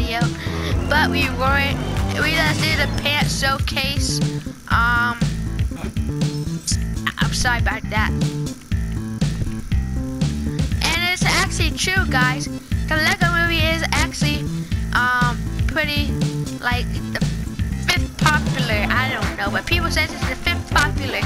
video, but we weren't. We just did a pants showcase. I'm sorry about that. And it's actually true, guys. The Lego Movie is actually pretty like the 5th popular. I don't know, but people say it's the 5th popular.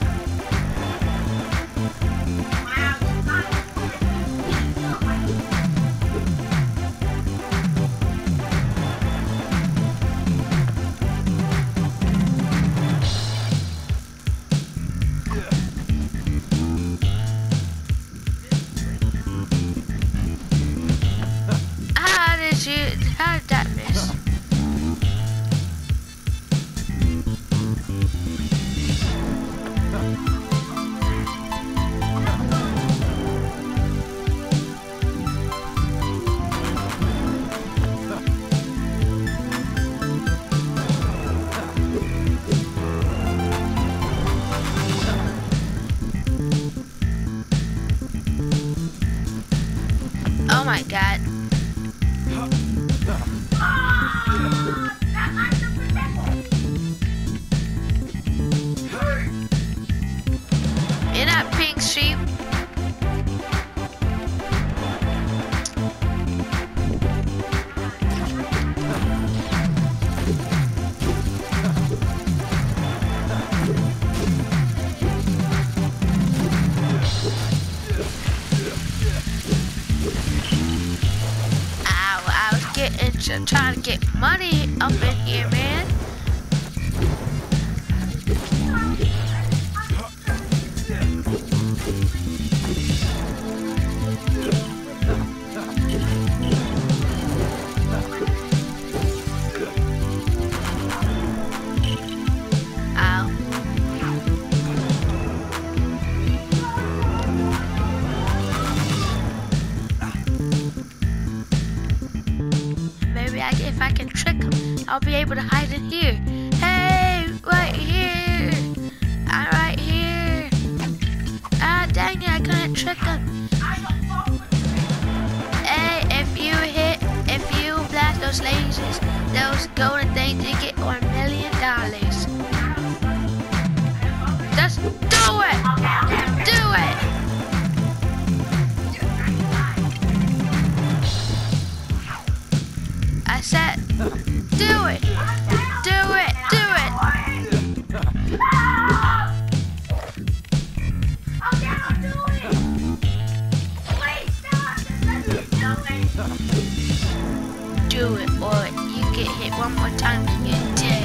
How did that miss? Oh my God. In that pink sheep. I was trying to get money up in here, man. If I can trick him, I'll be able to hide in here. Hey, right here. I'm right here. Ah, dang it, I couldn't trick him. Hey, if you blast those lasers, those golden things, you get $1 million. Just do it. Do it. I said, do it, do it, do it. Do it, or you get hit one more time and you're dead.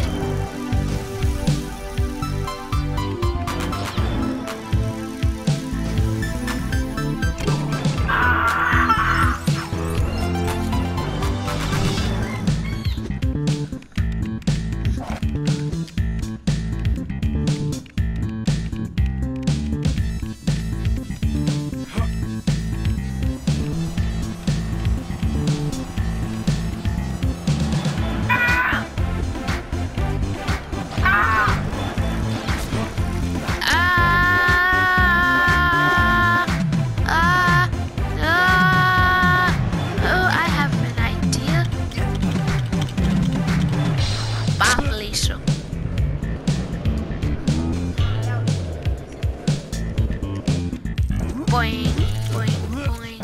Boing, boing, boing.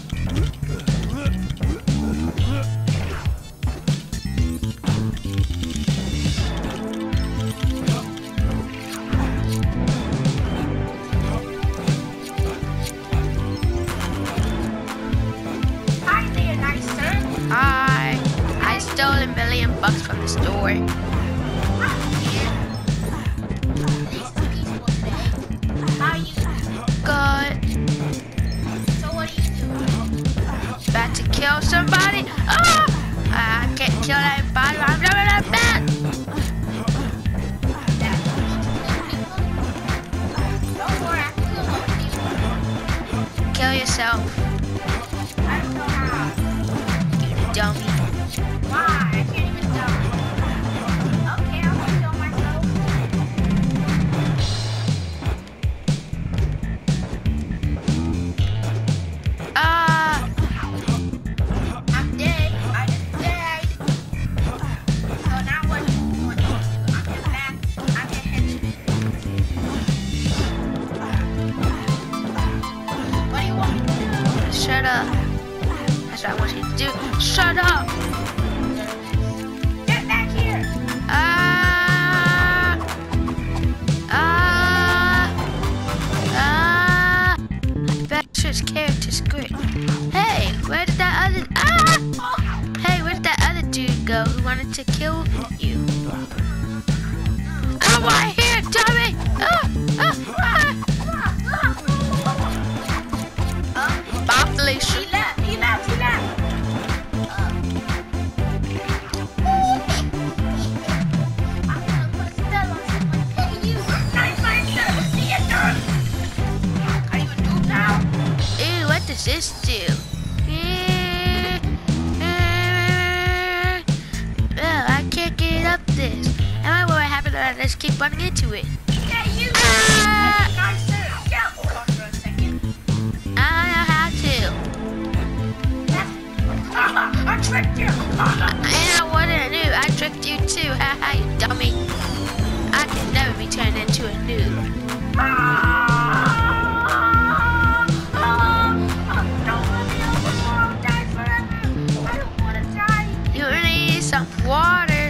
Hi there, nice sir. Hi, I stole $1 million from the store. How are you? Good. So what are you doing? About to kill somebody? Oh! I can't kill anybody. I'm doing a bat. Don't worry, I can kill those people. Kill yourself, I don't know how. you dummy. Why? I can't even tell. Okay, I'm gonna kill myself. Ah! I'm dead. wanted to kill you. I'm right here, dummy! Bye, Felicia. He left. I'm gonna put a spell on someone. Hey, you. Nice, see you done. Are you a noob now? Ew, what does this do? Well, I can't get up this. I wonder what happened. I just keep running into it. Yeah, you. Nice, sir. Yeah, hold on for a second. I don't know how to. I tricked you. I know what I knew. I tricked you too. Haha, you dummy. I can never be turned into a noob. You need some water.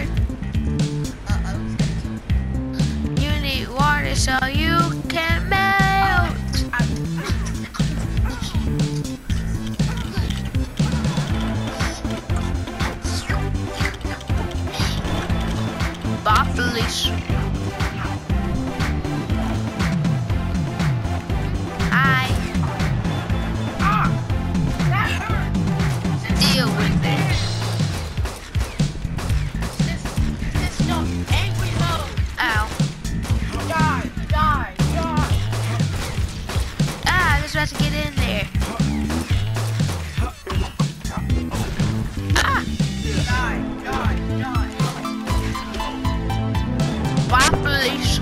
You need water so you can melt. Bye, Felicia. Hi. That hurt. Deal with it. This no angry mode. Ow. Die. Ah, I was about to get in there. Ah, bye, Felicia.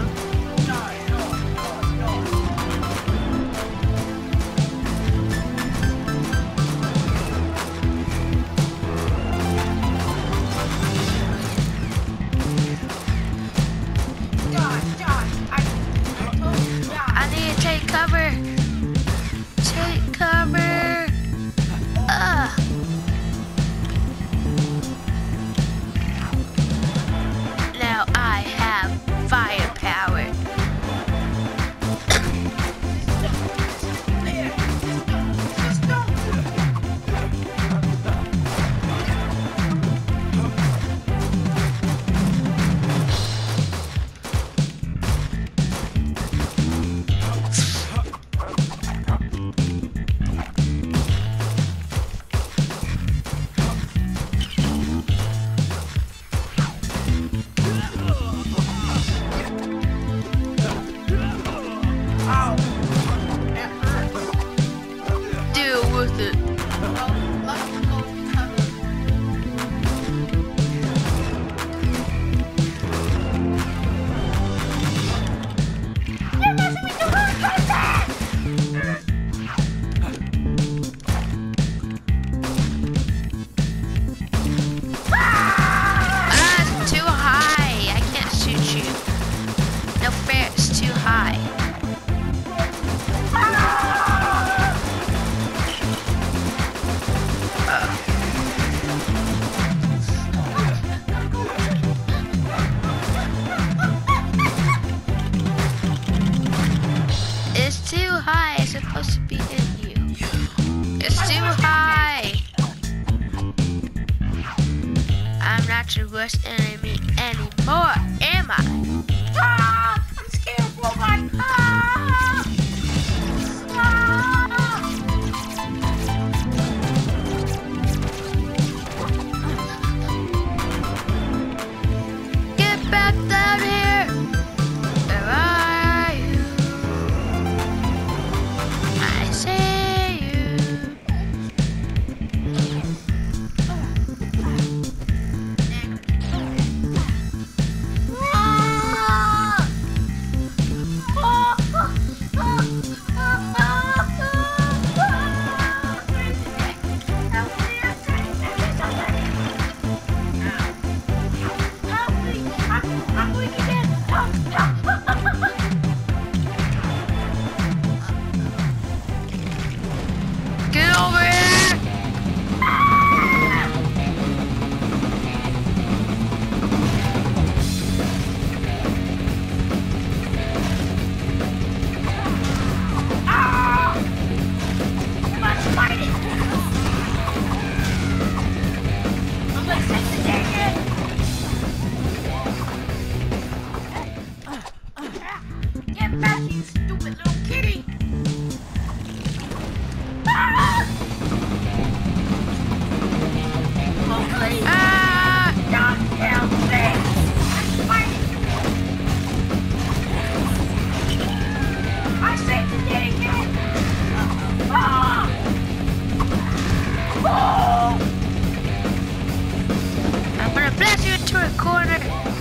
I need to take cover. Take cover. Now I have firepower. Deal with it. Ah, it's too high. I can't shoot you. No fair, it's too high. It's too high. It's supposed to be in you. It's too high. I'm not your worst enemy anymore, am I? I'm scared, robot. Get back down here. Where are you? I see you. corner, corner.